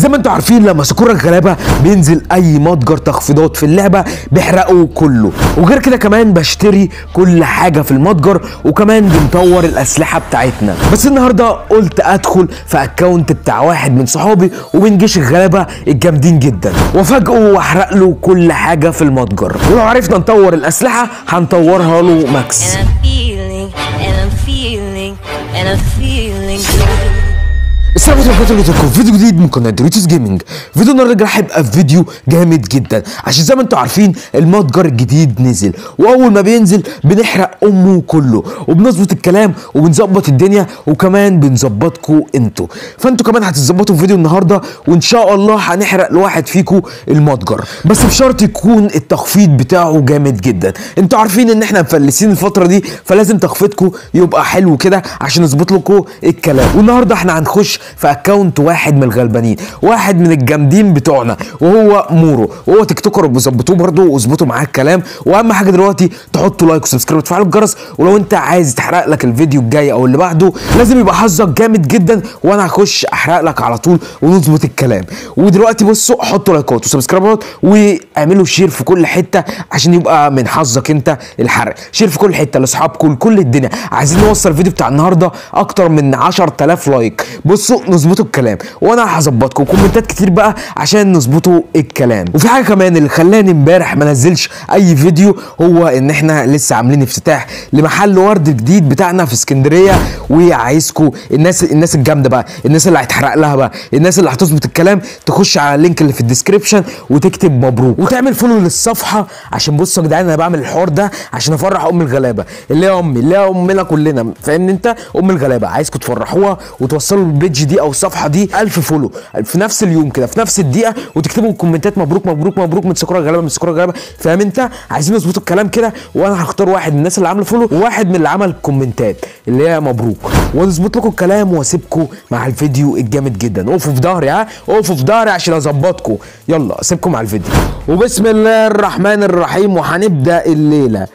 زي ما انتوا عارفين لما سكور الغلابه بينزل اي متجر تخفيضات في اللعبه بيحرقوا كله، وغير كده كمان بشتري كل حاجه في المتجر، وكمان بنطور الاسلحه بتاعتنا. بس النهارده قلت ادخل في اكونت بتاع واحد من صحابي ومن جيش الغلابه الجامدين جدا، وافاجئه واحرق له كل حاجه في المتجر، ولو عرفنا نطور الاسلحه هنطورها له ماكس. السلام عليكم، فيديو جديد من قناه ريتوس جيمنج. فيديو النهارده هيبقى فيديو جامد جدا، عشان زي ما انتوا عارفين المتجر الجديد نزل، واول ما بينزل بنحرق امه كله، وبنظبط الكلام وبنظبط الدنيا، وكمان بنظبطكم انتوا، فانتوا كمان هتظبطوا في فيديو النهارده، وان شاء الله هنحرق لواحد فيكم المتجر، بس بشرط يكون التخفيض بتاعه جامد جدا. انتوا عارفين ان احنا مفلسين الفتره دي، فلازم تخفيضكم يبقى حلو كده عشان نظبط لكم الكلام. والنهارده احنا هنخش في اكونت واحد من الغلبانين، واحد من الجامدين بتوعنا، وهو مورو، وهو تيك توكر بظبطوه برده واظبطوا معاه الكلام. واهم حاجه دلوقتي تحطوا لايك وسبسكرايب وتفعلوا الجرس، ولو انت عايز تحرق لك الفيديو الجاي او اللي بعده لازم يبقى حظك جامد جدا، وانا هخش احرق لك على طول ونظبط الكلام. ودلوقتي بصوا حطوا لايكات وسبسكرايبات واعملوا شير في كل حته عشان يبقى من حظك انت الحرق. شير في كل حته لاصحابكم لكل الدنيا. عايزين نوصل الفيديو بتاع النهارده اكتر من 10000 لايك. بصوا نظبطوا الكلام وانا هظبطكم كومنتات كتير بقى عشان نظبطوا الكلام. وفي حاجه كمان اللي خلاني امبارح ما نزلش اي فيديو، هو ان احنا لسه عاملين افتتاح لمحل ورد جديد بتاعنا في اسكندريه، وعايزكم الناس الجامده بقى، الناس اللي هيتحرق لها بقى، الناس اللي هتظبط الكلام، تخش على اللينك اللي في الديسكريبشن وتكتب مبروك وتعمل فولو للصفحه. عشان بصوا يا جدعان انا بعمل الحوار ده عشان افرح ام الغلابه اللي هي امي، اللي هي امنا كلنا، فاهمني انت؟ ام الغلابه عايزكم تفرحوها وتوصلوا البيج دي او الصفحه دي 1000 فولو في نفس اليوم كده، في نفس الدقيقه، وتكتبوا كومنتات مبروك مبروك مبروك من سكور الغلابه، من سكور الغلابه، فاهم انت؟ عايزين نظبطوا الكلام كده، وانا هختار واحد من الناس اللي عامله فولو وواحد من اللي عمل كومنتات اللي هي مبروك، ونظبط لكم الكلام واسيبكم مع الفيديو الجامد جدا. وقفوا في ظهري، وقفوا في ظهري عشان اظبطكم. يلا اسيبكم مع الفيديو، وبسم الله الرحمن الرحيم، وهنبدا الليله.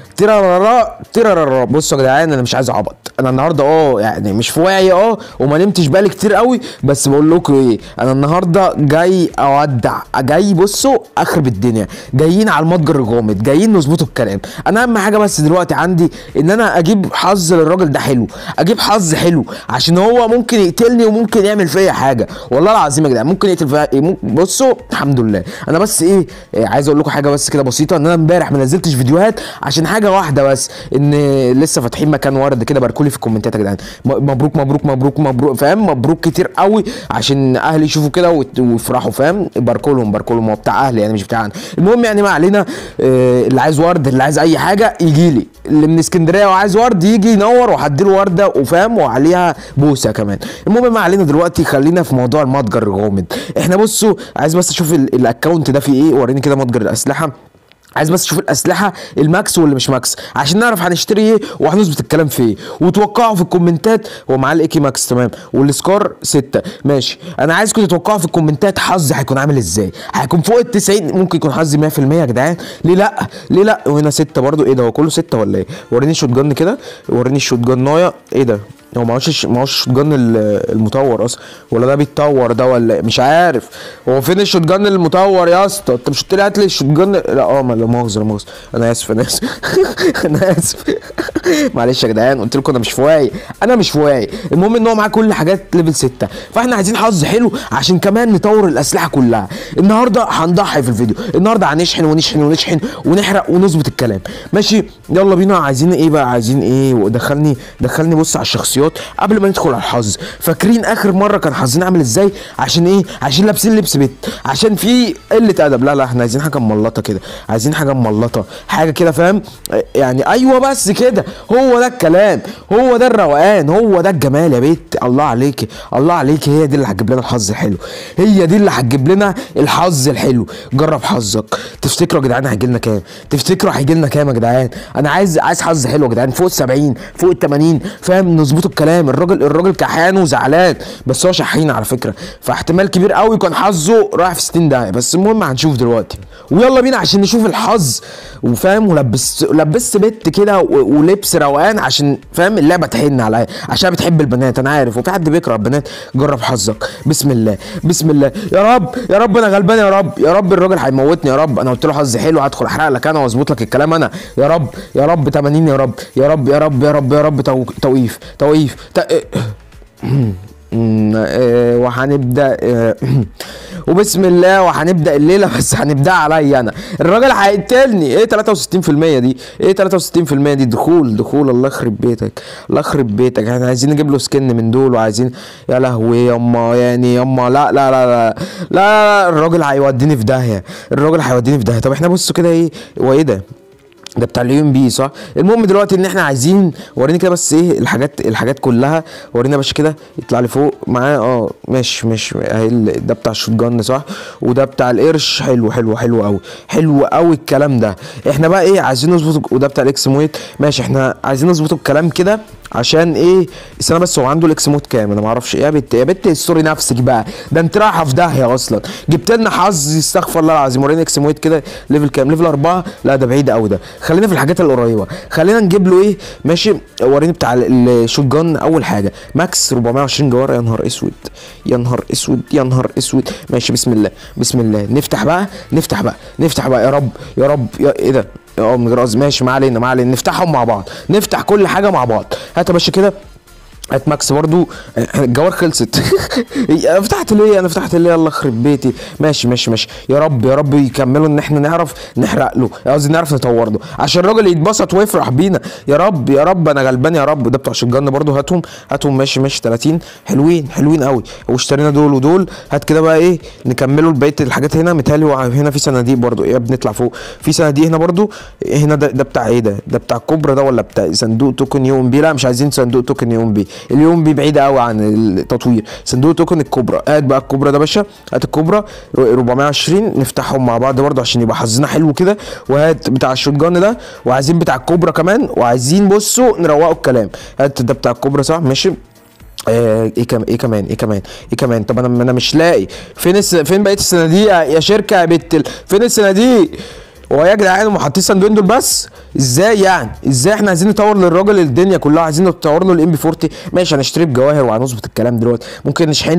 تيرارارا. بصوا يا جدعان انا مش عايز اعبط، انا النهارده يعني مش في وعي وما نمتش بالي كتير قوي، بس بقول لكم ايه، انا النهارده جاي اودع، جاي بصوا اخرب الدنيا، جايين على المتجر الغامض، جايين نظبطوا الكلام. انا اهم حاجه بس دلوقتي عندي ان انا اجيب حظ للراجل ده حلو، اجيب حظ حلو، عشان هو ممكن يقتلني وممكن يعمل فيا حاجه، والله العظيم يا جدعان ممكن يقتل فيا. بصوا الحمد لله. انا بس عايز اقول لكم حاجه بس كده بسيطه، ان انا امبارح ما نزلتش فيديوهات عشان حاجه واحده بس، ان لسه فاتحين مكان ورد كده، باركولي في الكومنتات يا جدعان، مبروك مبروك مبروك مبروك، فاهم؟ مبروك كتير قوي عشان اهلي يشوفوا كده ويفرحوا، فاهم؟ باركوا لهم، هو بتاع اهلي يعني مش بتاعنا. المهم يعني ما علينا، اللي عايز ورد، اللي عايز اي حاجه يجي لي، اللي من اسكندريه وعايز ورد يجي ينور وهديله ورده، وفاهم؟ وعليها بوسه كمان. المهم ما علينا دلوقتي، خلينا في موضوع المتجر الغامض. احنا بصوا عايز بس اشوف الاكونت ده فيه ايه، وريني كده متجر الاسلحه. عايز بس اشوف الاسلحه الماكس واللي مش ماكس عشان نعرف هنشتري ايه وهنظبط الكلام في ايه، وتوقعوا في الكومنتات. هو معاه الايكي ماكس تمام، والسكار 6 ماشي. انا عايزكم تتوقعوا في الكومنتات حظي هيكون عامل ازاي، هيكون فوق ال 90، ممكن يكون حظي 100% يا جدعان. ليه لا؟ ليه لا؟ وهنا 6 برده، ايه ده؟ هو كله 6 ولا ايه؟ وريني الشوت جن كده، وريني الشوت جنايه، ايه ده؟ هو معهوش الشوت جن المطور اصلا، ولا ده بيتطور ده ولا مش عارف؟ هو فين الشوت جن المطور يا اسطى؟ انت مش قلت لي هات لي الشوت جن؟ لا لا مؤاخذه انا اسف انا اسف معلش يا جدعان، قلت لكم انا مش في واعي، انا مش في واعي. المهم ان هو معاه كل حاجات ليفل 6، فاحنا عايزين حظ حلو عشان كمان نطور الاسلحه كلها. النهارده هنضحي في الفيديو، النهارده هنشحن ونشحن ونحرق ونظبط الكلام، ماشي؟ يلا بينا. عايزين ايه بقى؟ عايزين ايه؟ دخلني بص على الشخصيات قبل ما ندخل على الحظ. فاكرين اخر مره كان حظنا عامل ازاي؟ عشان ايه؟ عشان لابسين لبس بيت، عشان في قله ادب. لا احنا عايزين حاجه مملطه كده، عايزين حاجه مملطه، حاجه كده، فاهم يعني؟ ايوه بس كده، هو ده الكلام، هو ده الروقان، هو ده الجمال يا بيت. الله عليكي، الله عليكي، هي دي اللي هتجيب لنا الحظ الحلو، هي دي اللي هتجيب لنا الحظ الحلو. جرب حظك. تفتكروا يا جدعان هيجي لنا كام؟ تفتكروا هيجي لنا كام يا جدعان؟ انا عايز حظ حلو يا جدعان، فوق ال 70 فوق ال 80، فاهم؟ نظبطوا الكلام. الراجل كحيان وزعلان، بس هو شحين على فكره، فاحتمال كبير قوي كان حظه رايح في 60 داهيه. بس المهم هنشوف دلوقتي، ويلا بينا عشان نشوف الحظ. وفاهم ولبست بنت كده ولبس روقان، عشان فاهم اللعبه تحن عليا، عشان بتحب البنات انا عارف، وفي حد بيكره البنات. جرب حظك، بسم الله بسم الله. يا رب يا رب انا غلبان، يا رب يا رب الراجل هيموتني، يا رب انا قلت له حظي حلو هدخل احرق لك انا واظبط لك الكلام انا. يا رب يا رب 80، يا رب يا رب يا رب يا رب يا رب توقيف وهنبدا وبسم الله وهنبدا الليله، بس هنبدا عليا انا. الراجل هيقتلني. ايه 63% دي؟ ايه 63% دي؟ دخول الله يخرب بيتك، الله يخرب بيتك. احنا عايزين نجيب له سكن من دول، وعايزين يا لهوي ياما يعني ياما. لا لا لا لا لا، الراجل هيوديني في داهيه، الراجل هيوديني في داهيه. طب احنا بصوا كده، ايه هو ايه ده بتاع اليوم بي صح؟ المهم دلوقتي ان احنا عايزين، وريني كده بس ايه الحاجات كلها، ورينا يا باشا كده. يطلع لي فوق معاه ماشي اهي. ده بتاع الشوت جن صح، وده بتاع القرش. حلو قوي، حلو قوي الكلام ده. احنا بقى ايه عايزين نظبط، وده بتاع الاكس مويت. ماشي احنا عايزين نظبط الكلام كده، عشان ايه استنى بس، هو عنده الاكس مود كام؟ انا ما اعرفش. يا بت استوري نفسك بقى، ده انت رايحه في داهيه اصلا. جبت لنا حظ استغفر الله العظيم. وريني اكس مود كده ليفل كام؟ ليفل 4. لا ده بعيد قوي ده، خلينا في الحاجات القريبه. خلينا نجيب له ايه ماشي. وريني بتاع الشوت جن. اول حاجه ماكس 420 جوار. يا نهار اسود يا نهار اسود يا نهار اسود. ماشي بسم الله بسم الله. نفتح بقى يا رب يا رب يا ايه ده من غير قصدي. ماشي ما علينا نفتحهم مع بعض، نفتح كل حاجه مع بعض. هات يا باشا كده، هات ماكس برضو. الجوار خلصت. انا فتحت ليه الله يخرب بيتي. ماشي يا رب يكملوا ان احنا نعرف نحرق له، قصدي نعرف نطور له، عشان الراجل يتبسط ويفرح بينا. يا رب انا غلبان يا رب. ده بتوع شجان برضو، هاتهم ماشي 30. حلوين قوي. واشترينا دول ودول. هات كده بقى ايه نكملوا بقيه الحاجات. هنا متهيألي هنا في صناديق برضو. ايه بنطلع فوق في صناديق هنا برضو. هنا ده بتاع ايه ده بتاع الكوبرا ده، ولا بتاع صندوق توكن يوم بي؟ لا مش عايزين صندوق توكن يوم بي، اليوم بي بعيد قوي عن التطوير. صندوق توكن الكوبرا. هات بقى الكوبرا ده باشا، هات الكوبرا 420. نفتحهم مع بعض برضو عشان يبقى حظنا حلو كده. وهات بتاع الشوت جان ده، وعايزين بتاع الكوبرا كمان، وعايزين بصوا نروقوا الكلام. هات ده بتاع الكوبرا صح ماشي. ايه كمان. طب انا مش لاقي فين بقيه الصناديق يا شركه يا بت فين الصناديق؟ هو يا جدعان هم حاطين صندوقين دول بس؟ ازاي يعني؟ ازاي؟ احنا عايزين نطور للراجل الدنيا كلها، عايزين نطور له الام بي 40. ماشي هنشتري بجواهر وهنظبط الكلام دلوقتي. ممكن نشحن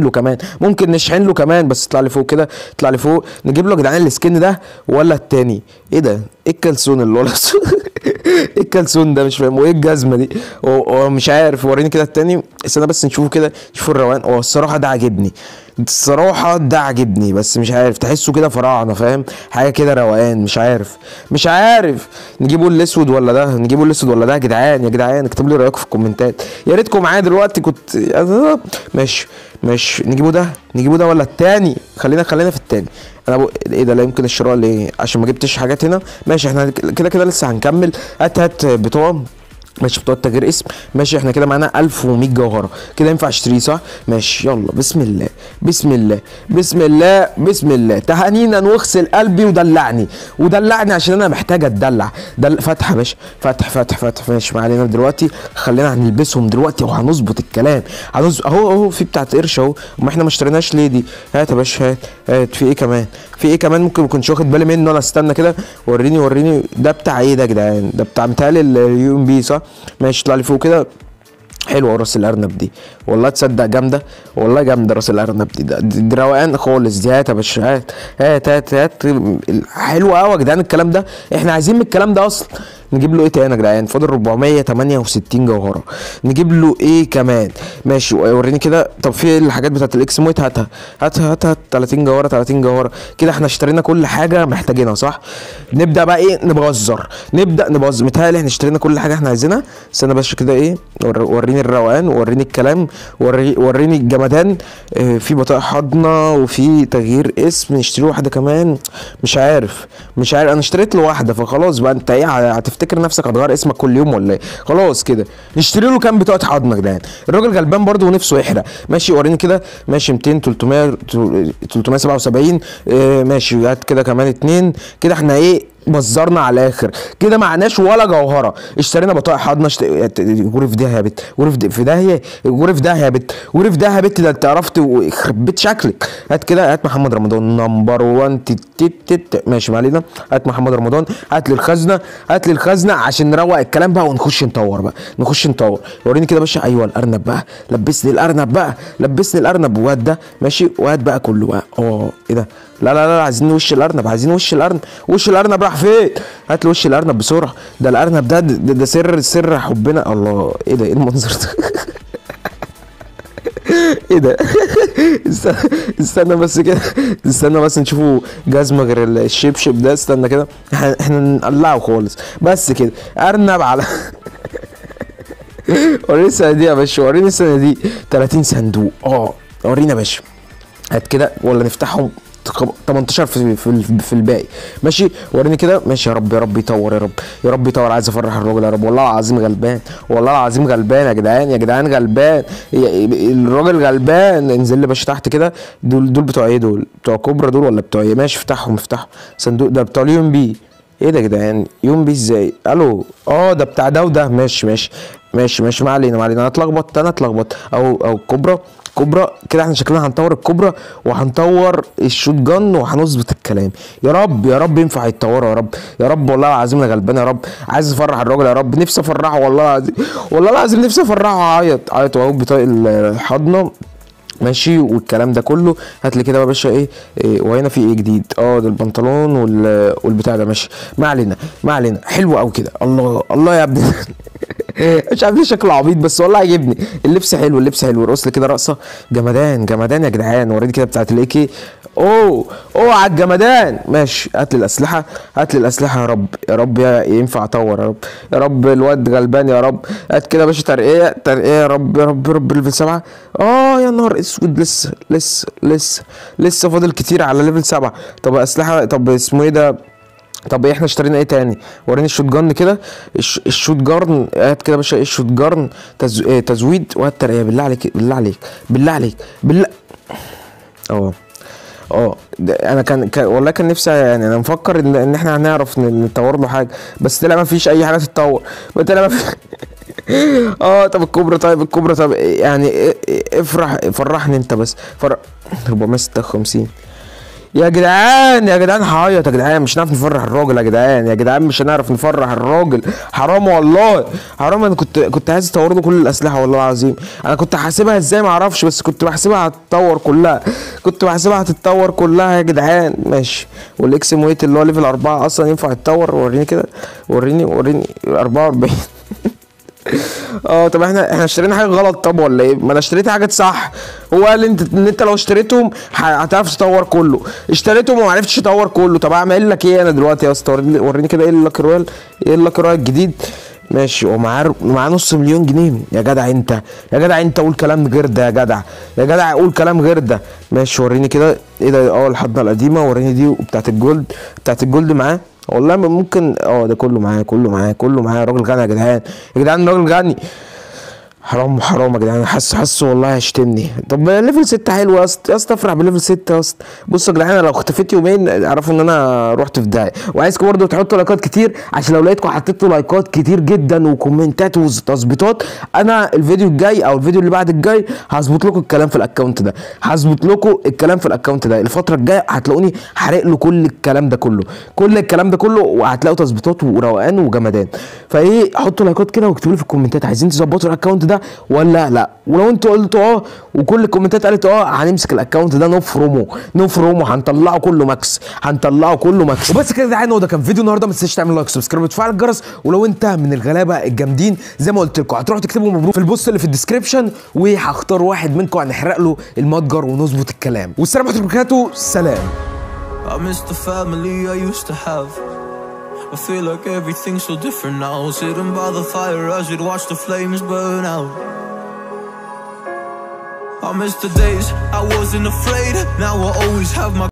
له كمان بس اطلع لي فوق كده، نجيب له يا جدعان السكن ده ولا التاني؟ ايه ده؟ ايه الكلسون اللي ولا ايه الكلسون ده؟ مش فاهم. وايه الجزمه دي؟ هو مش عارف. وريني كده التاني، استنى بس نشوفه كده، نشوفوا الروان. هو الصراحه ده عجبني، بس مش عارف تحسه كده فراعنه فاهم، حاجه كده روقان. مش عارف نجيبه الاسود ولا ده، يا جدعان اكتبوا لي رايكم في الكومنتات يا ريتكم معايا دلوقتي كنت. ماشي نجيبه ده ولا التاني؟ خلينا في التاني. انا ايه ده؟ لا يمكن الشراء ليه؟ عشان ما جبتش حاجات هنا. ماشي احنا كده لسه هنكمل. هات بتوع ماشي بتوع تغيير اسم. ماشي احنا كده معانا 1100 جوهره كده، ينفع اشتريه صح؟ ماشي يلا بسم الله. تهانينا واغسل قلبي ودلعني عشان انا محتاج اتدلع. فتح يا باشا، فتح. ماشي ما علينا دلوقتي. خلينا هنلبسهم دلوقتي وهنظبط الكلام. اهو في بتاعت قرش اهو. ما احنا ما اشتريناش ليه دي؟ هات يا باشا هات. في ايه كمان ممكن ما كنتش واخد بالي منه انا. استنى كده وريني ده بتاع ايه ده يا جدعان؟ ده بتاع متهيألي اليو ام بي صح؟ ماشي اطلع لي فوق كده. حلوه راس الارنب دي والله، تصدق جامده والله، جامده راس الارنب دي روقان خالص دي. هات يا باشا هات. حلوه قوي يا جدعان الكلام ده. احنا عايزين من الكلام ده اصلا. نجيب له ايه تاني يا جدعان؟ فاضل 468 جوهره. نجيب له ايه كمان؟ ماشي وريني كده. طب في الحاجات بتاعت الاكس مويت. هات 30 جوهره كده. احنا اشترينا كل حاجه محتاجينها صح؟ نبدا بقى ايه نبذر. متهيألي احنا اشترينا كل حاجه احنا عايزينها. استنى بس كده ايه، وريني الروقان، وريني الكلام، وريني الجمدان. في بطاقه حضنه وفي تغيير اسم. نشتري واحده كمان. مش عارف انا اشتريت له واحده، فخلاص بقى انت ايه هتفتكر نفسك هتغير اسمك كل يوم ولا ايه؟ خلاص كده نشتري له كام بطاقه حضنه يا جدعان. الراجل غلبان برده ونفسه يحرق. ماشي وريني كده. ماشي 200 300 377. ماشي هات كده كمان 2 كده. احنا ايه بزرنا على الاخر كده، معناش ولا جوهره. اشترينا بطايق حضنه جوري في داهيه يا بت، جوري في داهيه، جوري في داهيه يا بت، جوري في داهيه يا بت. ده انت عرفت ويخرب بيت شكلك. هات كده، هات محمد رمضان نمبر 1 تت. ماشي ما علينا. هات محمد رمضان، هات لي الخزنه، هات لي الخزنه عشان نروق الكلام بقى ونخش نطور بقى، نخش نطور. وريني كده يا باشا. ايوه الارنب بقى، لبسني الارنب بقى، لبسني الارنب. وهات ده ماشي، وهات بقى كله بقى. ايه ده؟ لا لا لا، عايزين وش الارنب، عايزين وش الارنب. وش الارنب راح فين؟ هات لي وش الارنب بسرعه. ده الارنب ده سر حبنا. الله، ايه ده؟ ايه المنظر ده؟ ايه ده؟ استنى بس كده، استنى بس نشوفوا جزمه غير الشبشب ده. استنى كده، احنا نقلعه خالص بس كده. ارنب على وريني السنه دي يا باشا، وريني السنه دي 30 صندوق. ورينا يا باشا. هات كده ولا نفتحهم 18 في الباقي. ماشي وريني كده. ماشي يا رب، يا رب يطور، يا رب يا رب يطور. عايز افرح الراجل يا رب. والله العظيم غلبان، والله العظيم غلبان يا جدعان، يا جدعان غلبان. الراجل غلبان. انزل لي باشا تحت كده. دول بتوع ايه؟ دول بتوع كوبرا دول ولا بتوع ايه؟ ماشي افتحهم، افتحهم. صندوق ده بتوع اليوم بي. ايه ده يا جدعان؟ يوم بي ازاي؟ الو ده بتاع ده وده. ماشي ماشي ماشي ماشي، ما علينا ما علينا. انا اتلخبط. او كوبرا كده. احنا شكلنا هنطور الكوبرا وهنطور الشوت جن وهنظبط الكلام. يا رب يا رب ينفع يتطوروا يا رب، يا رب. والله العظيم انا غلبان يا رب. عايز افرح الراجل يا رب، نفسي افرحه والله العظيم، والله العظيم نفسي افرحه. عيط اهو بطايق الحضنه. ماشي والكلام ده كله. هات لي كده يا باشا. ايه وهنا في ايه جديد؟ ده البنطلون والبتاع ده. ماشي ما علينا ما علينا. حلو قوي كده. الله الله يا ابني. مش عارف ليه شكله عبيط بس والله عجبني. اللبس حلو، اللبس حلو. رقص لي كده رقصه جمدان جمدان يا جدعان. وريني كده بتاعت الايكي. على الجمدان. ماشي هات لي الاسلحه، هات لي الاسلحه يا رب، يا رب ينفع اطور يا رب، يا رب. الواد غلبان يا رب. هات كده يا باشا ترقيه يا رب، يا رب يا رب. ليفل 7. يا نهار اسود. لسه فاضل كتير على ليفل 7. طب اسلحه، طب اسمه ايه ده؟ طب احنا اشترينا ايه تاني؟ وريني الشوت جارن كده. الشوت جارن. هات كده يا باشا. ايه الشوت جارن؟ تزويد. وهات ترقيه بالله عليك، بالله عليك، بالله عليك، بالله. انا كان والله كان نفسي، يعني انا مفكر ان احنا هنعرف نطور له حاجه، بس طلع ما فيش اي حاجه تتطور. طلع ما في. طب الكوبرا، طيب الكوبرا، طب يعني فرحني انت بس. 456 يا جدعان، يا جدعان هعيط يا جدعان. مش هنعرف نفرح الراجل يا جدعان، يا جدعان مش هنعرف نفرح الراجل. حرام والله حرام. انا كنت عايز اطور له كل الاسلحه والله العظيم. انا كنت حاسبها ازاي ما اعرفش، بس كنت بحسبها هتتطور كلها، كنت بحسبها هتتطور كلها يا جدعان. ماشي. والاكس مويت اللي هو ليفل 4 اصلا ينفع يتطور. وريني كده، وريني 44. طب احنا اشترينا حاجه غلط طب ولا ايه؟ ما انا اشتريت حاجات صح. هو قال ان انت لو اشتريتهم هتعرف تطور كله. اشتريتهم وما عرفتش تطور كله. طب اعمل لك ايه انا دلوقتي يا اسطى؟ وريني كده. ايه اللاكي رويال؟ ايه اللاكي رويال الجديد؟ ماشي. ومعاه نص مليون جنيه. يا جدع انت، يا جدع انت قول كلام غير ده يا جدع، يا جدع قول كلام غير ده. ماشي وريني كده. ايه ده؟ الحضنه القديمه. وريني دي بتاعت الجولد، بتاعت الجولد معاه. والله ممكن. ده كله معاه، كله معاه، كله معاه. راجل غني يا جدعان، يا جدعان راجل غني. حرام حرام يا جدعان. حاسه والله هيشتمني. طب ليفل 6 حلو يا اسطى، يا اسطى افرح بليفل 6 يا اسطى. بصوا يا جدعان، انا لو اختفيت يومين اعرفوا ان انا رحت في داهيه. وعايزكم برضه تحطوا لايكات كتير، عشان لو لقيتكم حطيتوا لايكات كتير جدا وكومنتات وتظبيطات، انا الفيديو الجاي او الفيديو اللي بعد الجاي هظبط لكم الكلام في الاكونت ده، هظبط لكم الكلام في الاكونت ده. الفتره الجايه هتلاقوني حارق له كل الكلام ده كله، كل الكلام ده كله، وهتلاقوا تظبيطات وروقان وجمدان. فايه، حطوا لايكات كده واكتبوا لي في الكومنتات عايزين تظبطوا الاكونت ده ولا لا. ولو انتوا قلتوا وكل الكومنتات قالت هنمسك الاكونت ده نفرمه هنطلعه كله ماكس، هنطلعه كله ماكس. وبس كده يا جدعان، وده كان فيديو النهارده. ما تنساش تعمل لايك وسبسكرايب وتفعل الجرس. ولو انت من الغلابه الجامدين زي ما قلت لكم، هتروحوا تكتبوا مبروك في البوست اللي في الديسكربشن، وهختار واحد منكم هنحرق له المتجر ونظبط الكلام. والسلام عليكم ورحمه الله وبركاته. سلام. I miss the family I used to have. I feel like everything's so different now. Sitting by the fire as we'd watch the flames burn out. I miss the days I wasn't afraid. Now I always have my